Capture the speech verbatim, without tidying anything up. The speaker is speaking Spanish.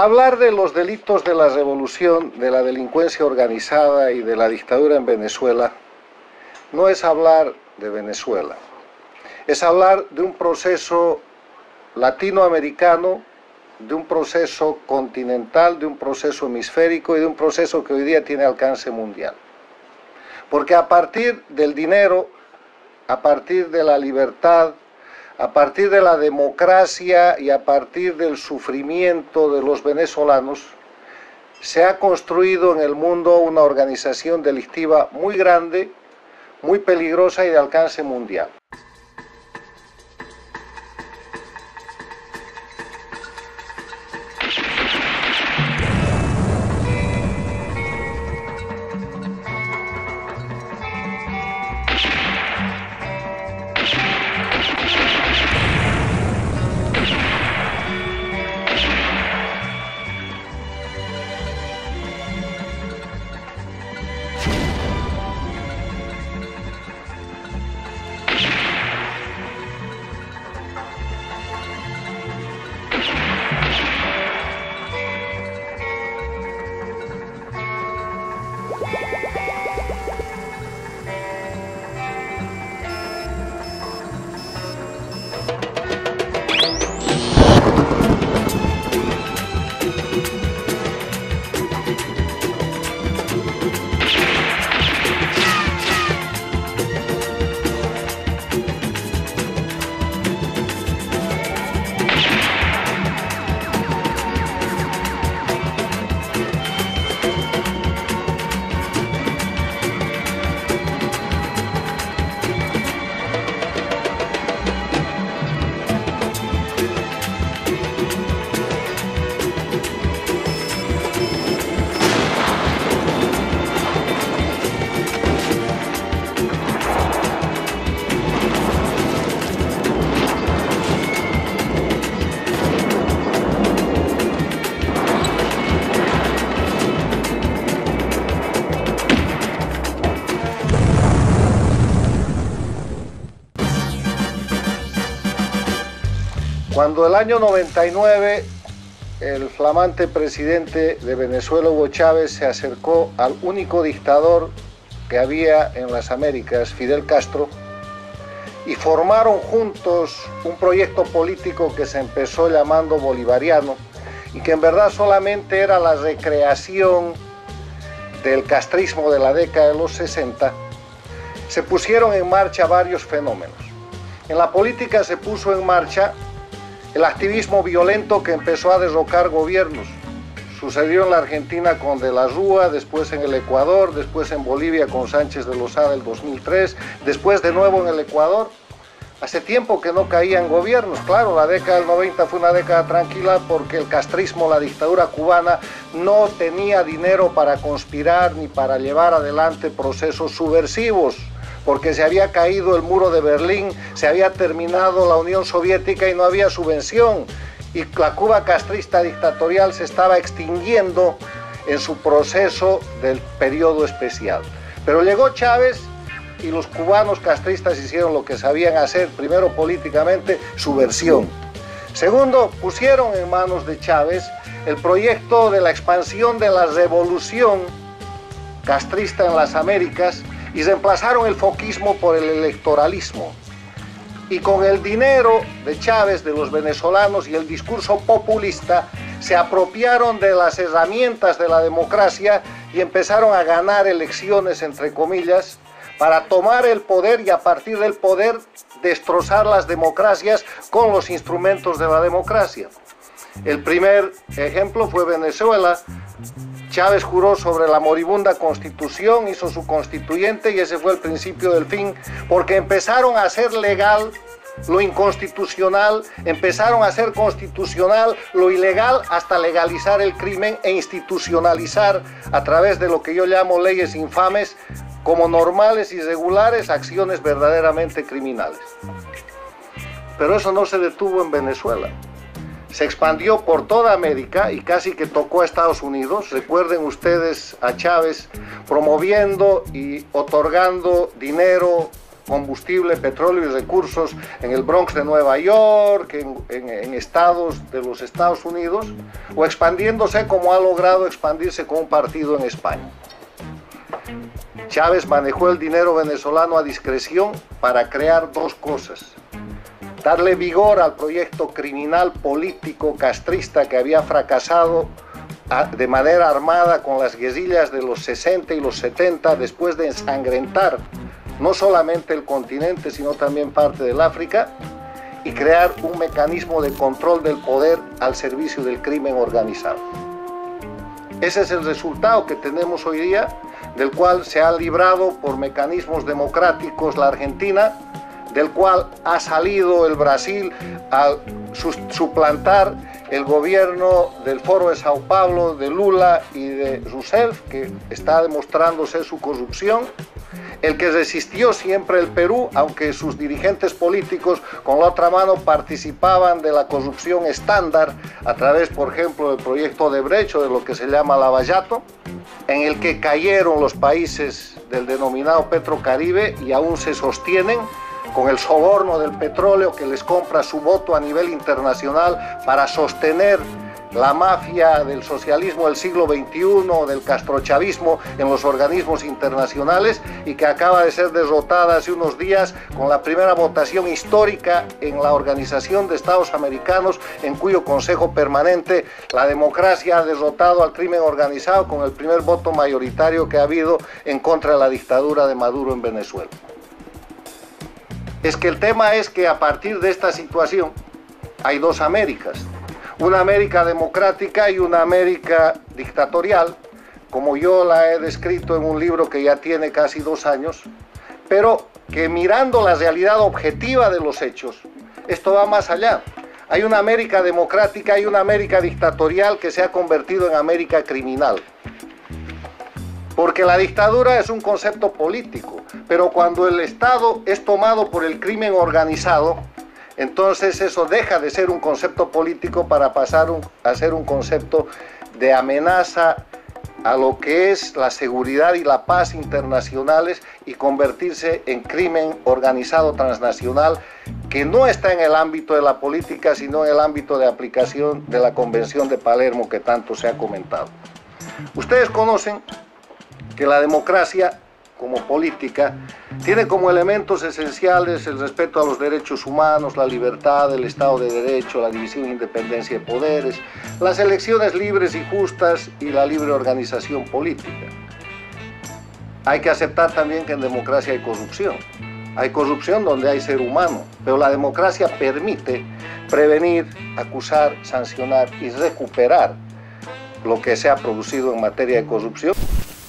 Hablar de los delitos de la revolución, de la delincuencia organizada y de la dictadura en Venezuela no es hablar de Venezuela, es hablar de un proceso latinoamericano, de un proceso continental, de un proceso hemisférico y de un proceso que hoy día tiene alcance mundial. Porque a partir del dinero, a partir de la libertad, a partir de la democracia y a partir del sufrimiento de los venezolanos, se ha construido en el mundo una organización delictiva muy grande, muy peligrosa y de alcance mundial. Cuando el año noventa y nueve el flamante presidente de Venezuela, Hugo Chávez, se acercó al único dictador que había en las Américas, Fidel Castro, y formaron juntos un proyecto político que se empezó llamando bolivariano y que en verdad solamente era la recreación del castrismo de la década de los sesenta, se pusieron en marcha varios fenómenos. En la política se puso en marcha el activismo violento que empezó a derrocar gobiernos. Sucedió en la Argentina con De la Rúa, después en el Ecuador, después en Bolivia con Sánchez de Lozada el dos mil tres, después de nuevo en el Ecuador. Hace tiempo que no caían gobiernos. Claro, la década del noventa fue una década tranquila porque el castrismo, la dictadura cubana, no tenía dinero para conspirar ni para llevar adelante procesos subversivos, porque se había caído el muro de Berlín, se había terminado la Unión Soviética y no había subvención, y la Cuba castrista dictatorial se estaba extinguiendo en su proceso del periodo especial. Pero llegó Chávez y los cubanos castristas hicieron lo que sabían hacer, primero políticamente, subversión. Segundo, pusieron en manos de Chávez el proyecto de la expansión de la revolución castrista en las Américas, y reemplazaron el foquismo por el electoralismo. Y con el dinero de Chávez, de los venezolanos y el discurso populista, se apropiaron de las herramientas de la democracia y empezaron a ganar elecciones, entre comillas, para tomar el poder y a partir del poder destrozar las democracias con los instrumentos de la democracia. El primer ejemplo fue Venezuela. Chávez juró sobre la moribunda Constitución, hizo su constituyente y ese fue el principio del fin, porque empezaron a hacer legal lo inconstitucional, empezaron a hacer constitucional lo ilegal hasta legalizar el crimen e institucionalizar a través de lo que yo llamo leyes infames como normales y regulares acciones verdaderamente criminales. Pero eso no se detuvo en Venezuela. Se expandió por toda América y casi que tocó a Estados Unidos. Recuerden ustedes a Chávez promoviendo y otorgando dinero, combustible, petróleo y recursos en el Bronx de Nueva York, en, en, en estados de los Estados Unidos, o expandiéndose como ha logrado expandirse con un partido en España. Chávez manejó el dinero venezolano a discreción para crear dos cosas: darle vigor al proyecto criminal político castrista que había fracasado de manera armada con las guerrillas de los sesenta y los setenta, después de ensangrentar no solamente el continente, sino también parte del África, y crear un mecanismo de control del poder al servicio del crimen organizado. Ese es el resultado que tenemos hoy día, del cual se ha librado por mecanismos democráticos la Argentina, del cual ha salido el Brasil al suplantar el gobierno del Foro de Sao Paulo, de Lula y de Rousseff, que está demostrándose su corrupción, el que resistió siempre el Perú, aunque sus dirigentes políticos con la otra mano participaban de la corrupción estándar a través, por ejemplo, del proyecto de Brecht, o de lo que se llama Lavallato, en el que cayeron los países del denominado Petrocaribe y aún se sostienen con el soborno del petróleo que les compra su voto a nivel internacional para sostener la mafia del socialismo del siglo veintiuno, del castrochavismo en los organismos internacionales, y que acaba de ser derrotada hace unos días con la primera votación histórica en la Organización de Estados Americanos, en cuyo Consejo Permanente la democracia ha derrotado al crimen organizado con el primer voto mayoritario que ha habido en contra de la dictadura de Maduro en Venezuela. Es que el tema es que a partir de esta situación hay dos Américas, una América democrática y una América dictatorial, como yo la he descrito en un libro que ya tiene casi dos años, pero que mirando la realidad objetiva de los hechos, esto va más allá. Hay una América democrática y una América dictatorial que se ha convertido en América criminal. Porque la dictadura es un concepto político, pero cuando el Estado es tomado por el crimen organizado, entonces eso deja de ser un concepto político para pasar un, a ser un concepto de amenaza a lo que es la seguridad y la paz internacionales, y convertirse en crimen organizado transnacional que no está en el ámbito de la política, sino en el ámbito de aplicación de la Convención de Palermo que tanto se ha comentado. Ustedes conocen que la democracia como política tiene como elementos esenciales el respeto a los derechos humanos, la libertad, el Estado de Derecho, la división e independencia de poderes, las elecciones libres y justas y la libre organización política. Hay que aceptar también que en democracia hay corrupción. Hay corrupción donde hay ser humano, pero la democracia permite prevenir, acusar, sancionar y recuperar lo que se ha producido en materia de corrupción.